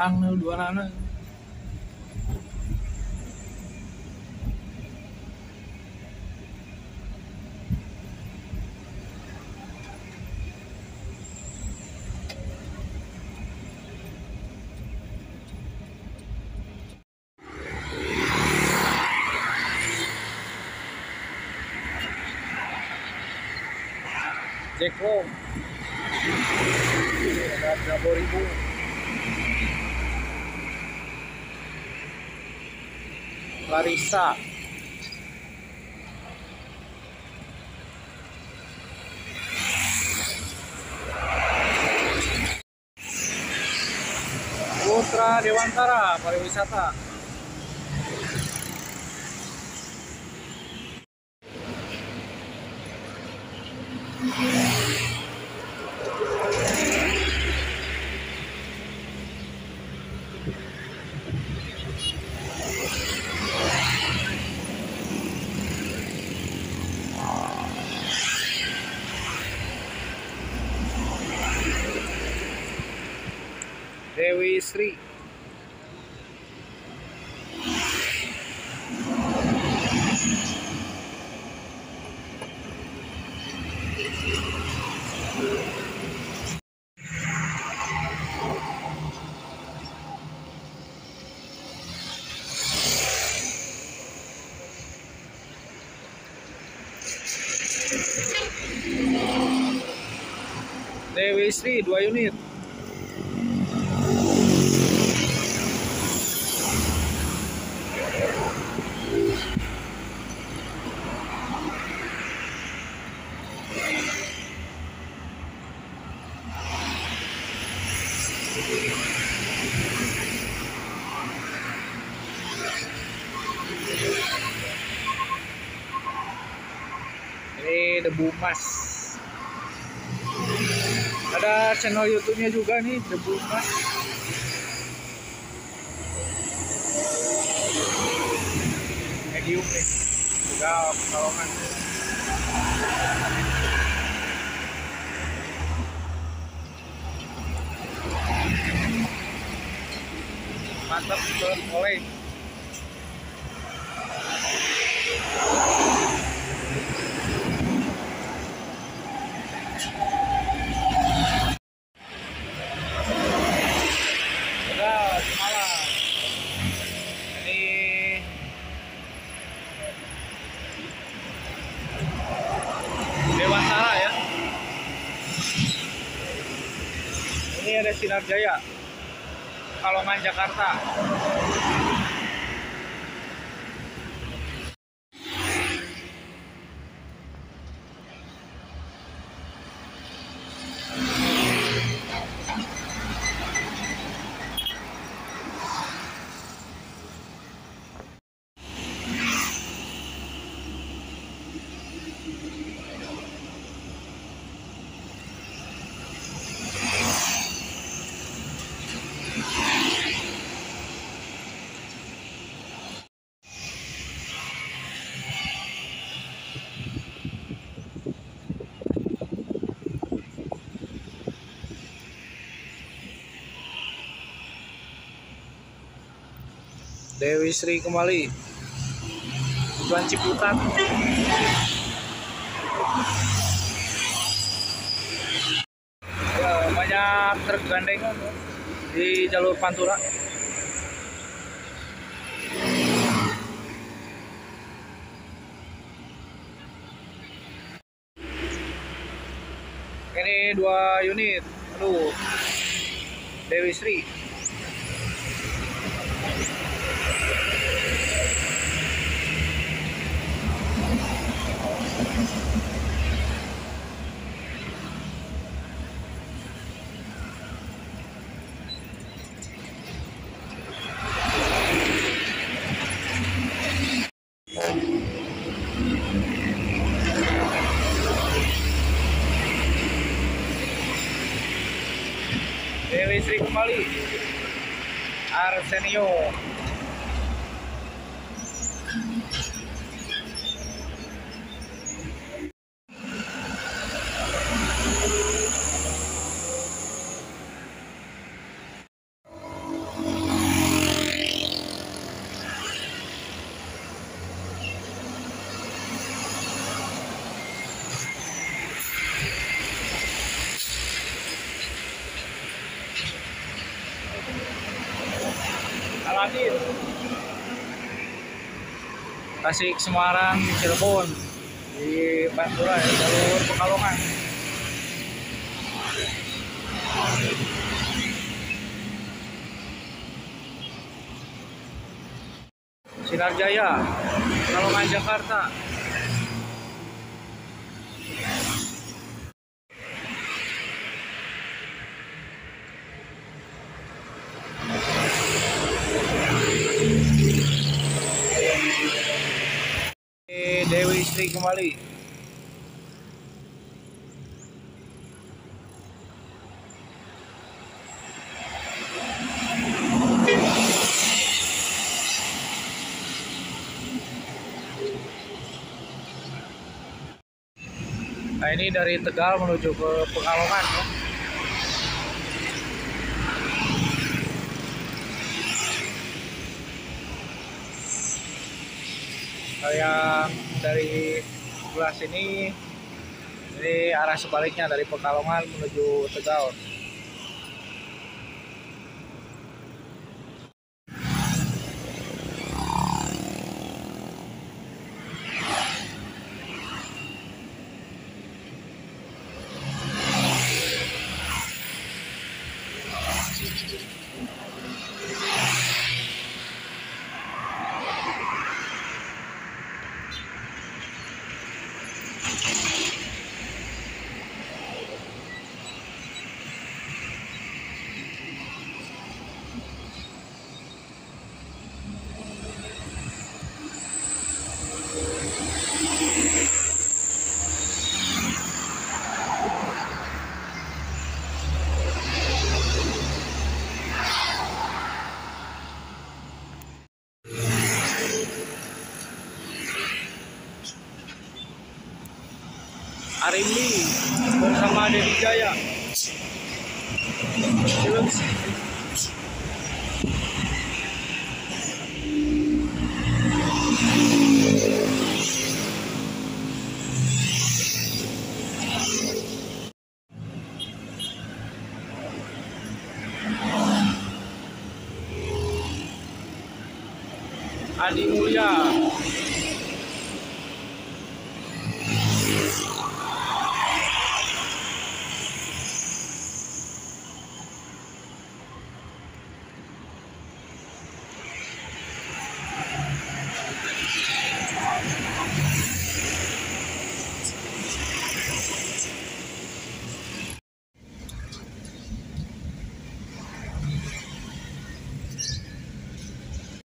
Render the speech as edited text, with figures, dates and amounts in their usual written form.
Ang dua nana. Jeko ada 30.000. Larissa Putra Dewantara pariwisata. Dewi Sri. Dewi Sri 2 unit. Ini Debu Mas. Ada channel YouTube-nya juga nih, Debu Mas. Medium nih. Juga Pekalongan. Mantap oleh. Dewantara ya. Ini ada Sinar Jaya, Pekalongan, Jakarta. Dewi Sri kembali. Tujuan Ciputat. Banyak truk gandengan di jalur Pantura. Ini 2 unit. Aduh. Dewi Sri. Dewi Sri kembali. Arsenio. Aladin, Tasik, Semarang, Cirebon, di Pantura ya, jalur Pekalongan. Sinar Jaya, Pekalongan, Jakarta. Dewi Istri kembali. Nah ini dari Tegal menuju ke Pekalongan ya. Yang dari sebelah sini, ini arah sebaliknya dari Pekalongan menuju Tegal. Arimbi bersama Dedi Jaya. Adi Mulya.